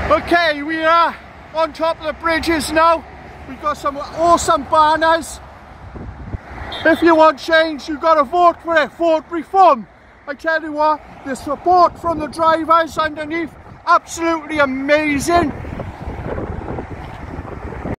Okay, we are on top of the bridges now. We've got some awesome banners. If you want change, you've got to vote for it. Vote reform. I tell you what, the support from the drivers underneath, absolutely amazing.